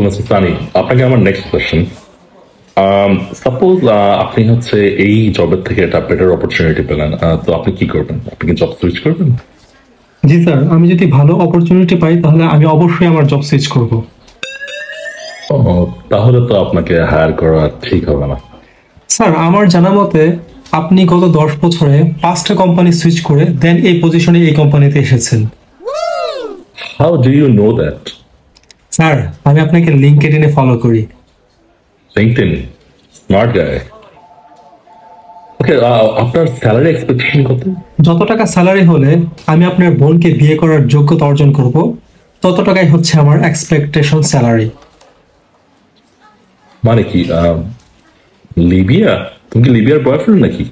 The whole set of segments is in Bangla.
মিস্টার সানি, আপনাকে আমার নেক্সট কোয়েশ্চেন। সাপোজ আপনি হচ্ছে এই জবের থেকে একটা বেটার অপরচুনিটি পেলেন, তো আপনি কি করবেন? আপনি কি জব সুইচ করবেন? জি স্যার, আমি যদি ভালো অপরচুনিটি পাই তাহলে আমি অবশ্যই আমার জব সুইচ করব। ও, তাহলে তো আপনাকে হায়ার করা ঠিক হবে না। স্যার, আমার জানা মতে আপনি গত 10 বছরে 5টা কোম্পানি সুইচ করে দেন এই পজিশনে এই কোম্পানিতে এসেছেন। How do you know that? Sir, আমি আপনাকে লিঙ্কডইনে ফলো করি। LinkedIn, smart guy. ওকে, আপনার স্যালারি এক্সপেকটেশন কত? যত টাকা স্যালারি হলে আমি আপনার বোনকে বিয়ে করার যোগ্যতা অর্জন করব, তত টাকাই হচ্ছে আমার এক্সপেকটেশন স্যালারি। মানে কি, লিবিয়া? তুমি কি লিবিয়ার বয়ফ্রেন্ড নাকি?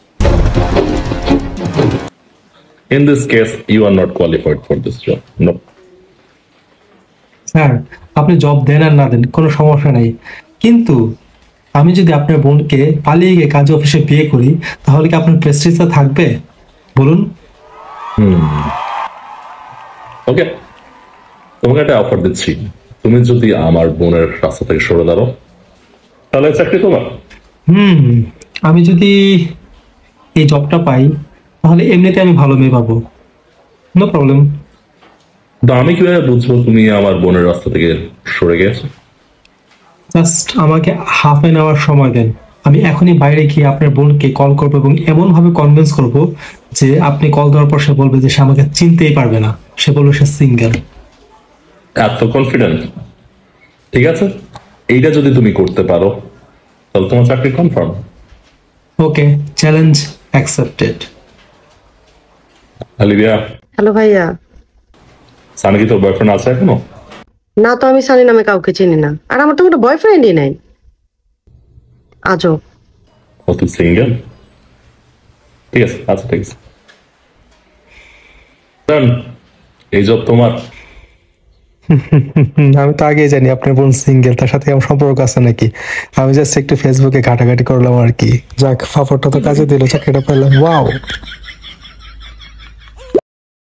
In this case, you are not qualified for this job. No. Sir, আপনি জব দেন আর না দেন কোনো সমস্যা নেই, কিন্তু আমি যদি আপনার বোনকে পালিয়ে গিয়ে কাজে অফিসে বিয়ে করি তাহলে কি আপনার প্রেস্টিজটা থাকবে বলুন? ওকে, তোমাকে একটা অফার দিচ্ছি। তুমি যদি আমার বোনের রাস্তা থেকে সরে দাঁড়ো, তাহলে চাকরি তোমার। আমি যদি এই জবটা পাই তাহলে এমনিতে আমি ভালো মেয়ে পাবো, নো প্রবলেম। তো আমি কিভাবে বুঝবো তুমি আমার বোনের রাস্তা থেকে সরে গেছো? জাস্ট আমাকে হাফ অ্যান আওয়ার সময় দেন, আমি এখনই বাইরে গিয়ে আপনার বোনকে কল করবো এবং এমন ভাবে কনভিন্স করব যে আপনি কল দেওয়ার পর সে বলবে যে সে আমাকে চিনতেই পারবে না, সে বলবে সে সিঙ্গেল। এত কনফিডেন্ট? ঠিক আছে, এইটা যদি তুমি করতে পারো তাহলে তোমার চাকরি কনফার্ম। Okay, challenge accepted. লিবিয়া, হ্যালো ভাইয়া। সানি কি তোর বয়ফ্রেন্ড আছে এখনো? না তো, আমি সানি নামে কাউকে চিনি না, আর আমার তো কোনো বয়ফ্রেন্ডই নাই আজও। ও, তুই সিঙ্গেল? ঠিক আছে, আচ্ছা ঠিক আছে। Done. এই জব তোমার। আমি তো আগেই জানি আপনার বোন সিঙ্গেল, তার সাথে আমার সম্পর্ক আছে নাকি? আমি জাস্ট একটু ফেসবুকে ঘাটাঘাটি করলাম আর কি। যাক, ফাফরটা তো কাজে দিল, চাকরিটা পেলাম। ওয়াও।